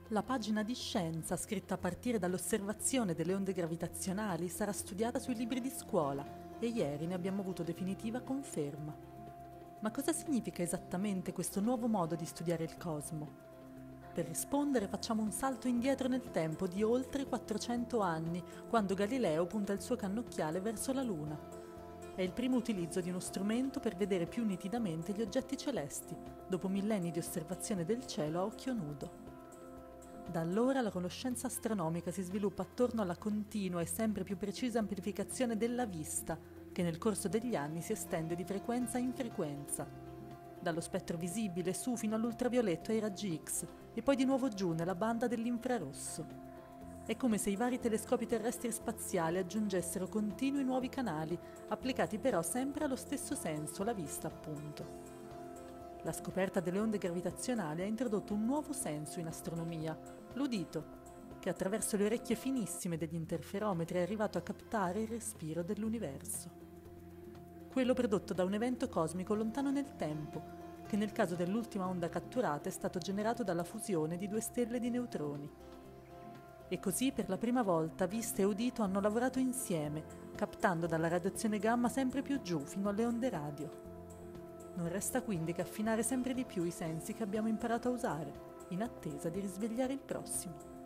La pagina di scienza, scritta a partire dall'osservazione delle onde gravitazionali, sarà studiata sui libri di scuola e ieri ne abbiamo avuto definitiva conferma. Ma cosa significa esattamente questo nuovo modo di studiare il cosmo? Per rispondere facciamo un salto indietro nel tempo di oltre 400 anni, quando Galileo punta il suo cannocchiale verso la Luna. È il primo utilizzo di uno strumento per vedere più nitidamente gli oggetti celesti, dopo millenni di osservazione del cielo a occhio nudo. Da allora la conoscenza astronomica si sviluppa attorno alla continua e sempre più precisa amplificazione della vista, che nel corso degli anni si estende di frequenza in frequenza, dallo spettro visibile su fino all'ultravioletto e ai raggi X, e poi di nuovo giù nella banda dell'infrarosso. È come se i vari telescopi terrestri e spaziali aggiungessero continui nuovi canali, applicati però sempre allo stesso senso, la vista appunto. La scoperta delle onde gravitazionali ha introdotto un nuovo senso in astronomia, l'udito, che attraverso le orecchie finissime degli interferometri è arrivato a captare il respiro dell'universo. Quello prodotto da un evento cosmico lontano nel tempo, che nel caso dell'ultima onda catturata è stato generato dalla fusione di due stelle di neutroni. E così per la prima volta vista e udito hanno lavorato insieme, captando dalla radiazione gamma sempre più giù fino alle onde radio. Non resta quindi che affinare sempre di più i sensi che abbiamo imparato a usare, in attesa di risvegliare il prossimo.